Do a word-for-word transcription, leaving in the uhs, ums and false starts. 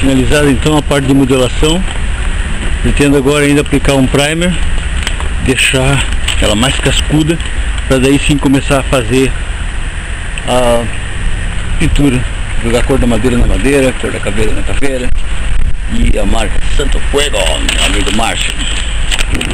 Finalizada então a parte de modelação. Pretendo agora ainda aplicar um primer, deixar ela mais cascuda, para daí sim começar a fazer a pintura, jogar a cor da madeira na madeira, a cor da caveira na caveira, e a marca Santo Fuego, meu amigo Márcio.